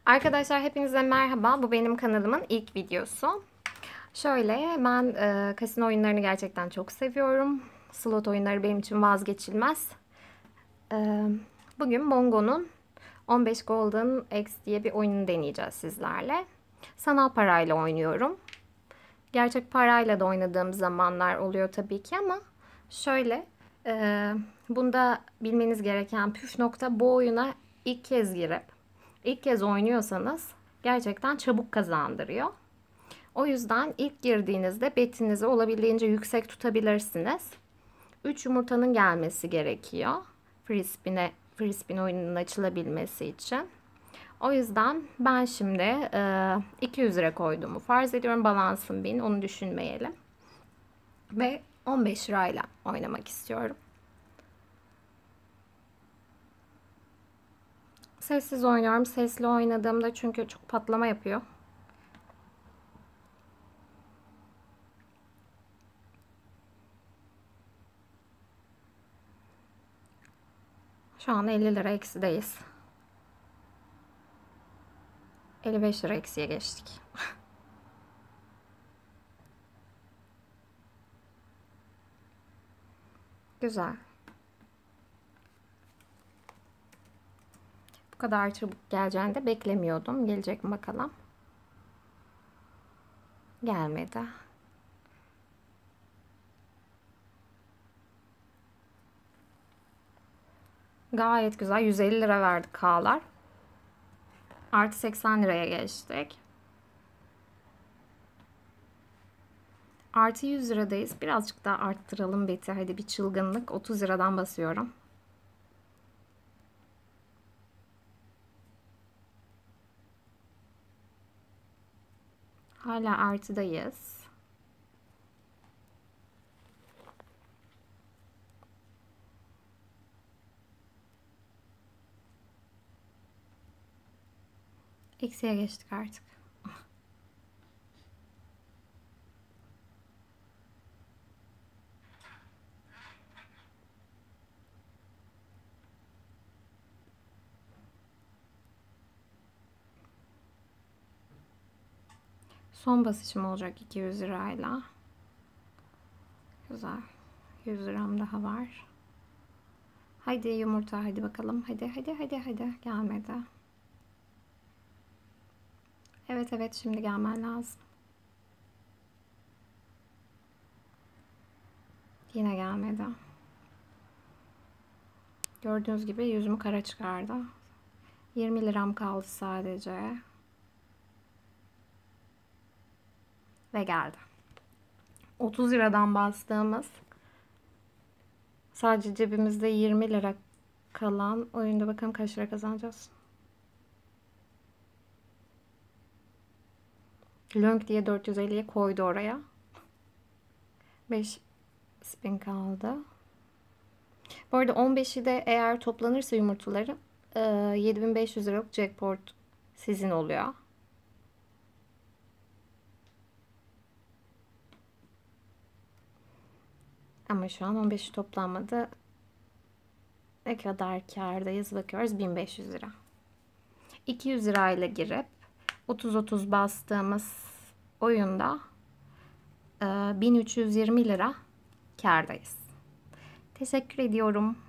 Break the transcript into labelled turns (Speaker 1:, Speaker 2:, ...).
Speaker 1: Arkadaşlar hepinize merhaba. Bu benim kanalımın ilk videosu. Şöyle ben kasino oyunlarını gerçekten çok seviyorum. Slot oyunları benim için vazgeçilmez. Bugün Bongo'nun 15 Golden Eggs diye bir oyunu deneyeceğiz sizlerle. Sanal parayla oynuyorum. Gerçek parayla da oynadığım zamanlar oluyor tabii ki ama şöyle bunda bilmeniz gereken püf nokta, bu oyuna ilk kez girip ilk kez oynuyorsanız gerçekten çabuk kazandırıyor. O yüzden ilk girdiğinizde betinizi olabildiğince yüksek tutabilirsiniz. 3 yumurtanın gelmesi gerekiyor free spin oyununun açılabilmesi için. O yüzden ben şimdi 200 lira koyduğumu farz ediyorum. Balansım 1000, onu düşünmeyelim. Ve 15 lirayla oynamak istiyorum. Sessiz oynuyorum. Sesli oynadığımda çünkü çok patlama yapıyor. Şu an 50 lira eksideyiz. 55 lira eksiye geçtik. Güzel. Bu kadar çabuk geleceğini de beklemiyordum. Gelecek mi bakalım. Gelmedi. Gayet güzel. 150 lira verdik K'lar. Artı 80 liraya geçtik. Artı 100 liradayız. Birazcık daha arttıralım beti. Hadi bir çılgınlık. 30 liradan basıyorum. Hala artıdayız. Eksiye geçtik artık. Son basışım olacak 200 lirayla. Güzel. 100 liram daha var. Haydi yumurta, hadi bakalım. Hadi. Gelmedi. Evet, şimdi gelmen lazım. Yine gelmedi. Gördüğünüz gibi yüzümü kara çıkardı. 20 liram kaldı sadece. Ve geldi. 30 liradan bastığımız, sadece cebimizde 20 lira kalan oyunda bakalım kaç lira kazanacağız. Lönk diye 450'ye koydu oraya. 5 spin kaldı. Bu arada 15'i de eğer toplanırsa yumurtaları 7500 liralık jackpot sizin oluyor. Ama şu an 15'i toplanmadı. Ne kadar kârdayız bakıyoruz. 1500 lira. 200 lirayla girip 30-30 bastığımız oyunda 1320 lira kârdayız. Teşekkür ediyorum.